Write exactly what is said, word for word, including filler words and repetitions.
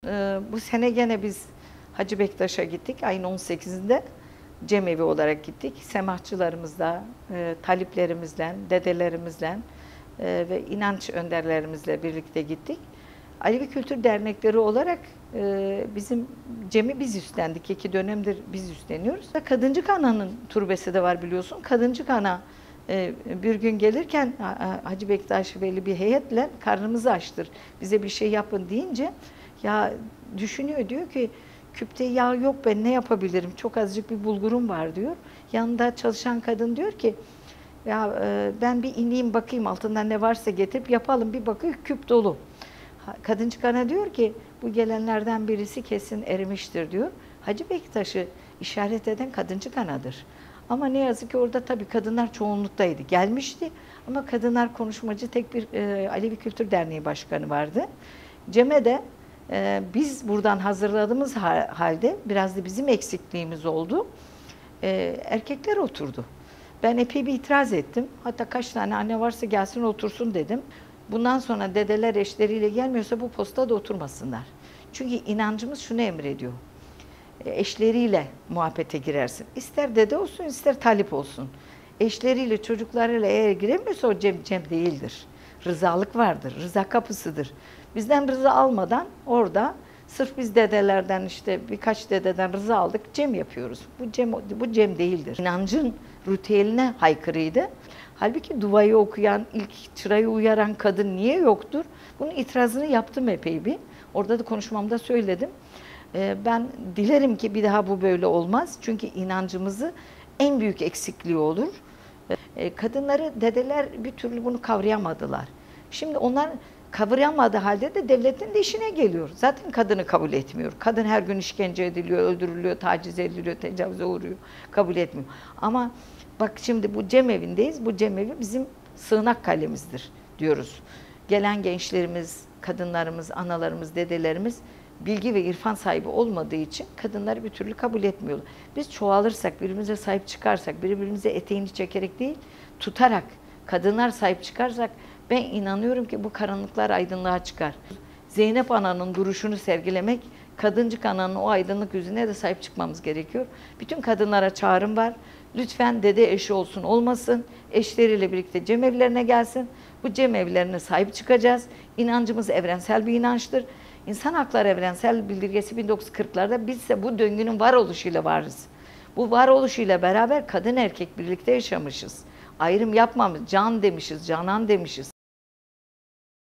e, bu sene gene biz Hacı Bektaş'a gittik. Ayın on sekizinde cemevi olarak gittik. Semahçılarımızla, e, taliplerimizle, dedelerimizle e, ve inanç önderlerimizle birlikte gittik. Alevi Kültür Dernekleri olarak e, bizim cemi biz üstlendik. İki dönemdir biz üstleniyoruz. Kadıncık Ana'nın türbesi de var biliyorsun. Kadıncık Ana e, bir gün gelirken Hacı Bektaş Veli bir heyetle karnımızı açtır, bize bir şey yapın deyince ya düşünüyor, diyor ki küpte yağ yok, ben ne yapabilirim? Çok azıcık bir bulgurum var diyor. Yanında çalışan kadın diyor ki ya e, ben bir ineyim bakayım altından ne varsa getirip yapalım. Bir bakıyor küp dolu. Kadıncık Ana diyor ki bu gelenlerden birisi kesin erimiştir diyor. Hacı Bektaş'ı işaret eden Kadıncık Ana'dır. Ama ne yazık ki orada tabii kadınlar çoğunluktaydı. Gelmişti ama kadınlar konuşmacı tek bir e, Alevi Kültür Derneği Başkanı vardı. Cem'e de e, biz buradan hazırladığımız halde biraz da bizim eksikliğimiz oldu. E, erkekler oturdu. Ben epey bir itiraz ettim. Hatta kaç tane anne varsa gelsin otursun dedim. Bundan sonra dedeler eşleriyle gelmiyorsa bu postada oturmasınlar. Çünkü inancımız şunu emrediyor. Eşleriyle muhabbete girersin. İster dede olsun, ister talip olsun. Eşleriyle, çocuklarıyla eğer giremiyorsa o cem, cem değildir. Rızalık vardır, rıza kapısıdır. Bizden rıza almadan orada sırf biz dedelerden işte birkaç dededen rıza aldık, cem yapıyoruz. Bu cem, bu cem değildir. İnancın ritüeline haykırıydı. Halbuki duayı okuyan, ilk çırayı uyaran kadın niye yoktur? Bunun itirazını yaptım epey bir. Orada da konuşmamda söyledim. Ben dilerim ki bir daha bu böyle olmaz. Çünkü inancımızı en büyük eksikliği olur. Kadınları dedeler bir türlü bunu kavrayamadılar. Şimdi onlar kavrayamadığı halde de devletin de işine geliyor. Zaten kadını kabul etmiyor. Kadın her gün işkence ediliyor, öldürülüyor, taciz ediliyor, tecavüze uğruyor. Kabul etmiyor. Ama bak şimdi bu cemevindeyiz. Bu cemevi bizim sığınak kalemizdir diyoruz. Gelen gençlerimiz, kadınlarımız, analarımız, dedelerimiz bilgi ve irfan sahibi olmadığı için kadınları bir türlü kabul etmiyorlar. Biz çoğalırsak, birbirimize sahip çıkarsak, birbirimize eteğini çekerek değil, tutarak, kadınlar sahip çıkarsak ben inanıyorum ki bu karanlıklar aydınlığa çıkar. Zeynep Ana'nın duruşunu sergilemek, Kadıncık Ana'nın o aydınlık yüzüne de sahip çıkmamız gerekiyor. Bütün kadınlara çağrım var. Lütfen dede eşi olsun olmasın, eşleriyle birlikte cemevlerine gelsin. Bu cemevlerine sahip çıkacağız. İnancımız evrensel bir inançtır. İnsan Hakları Evrensel Bildirgesi bin dokuz yüz kırklarda biz ise bu döngünün varoluşuyla varız. Bu varoluşuyla beraber kadın erkek birlikte yaşamışız. Ayrım yapmamış, can demişiz, canan demişiz.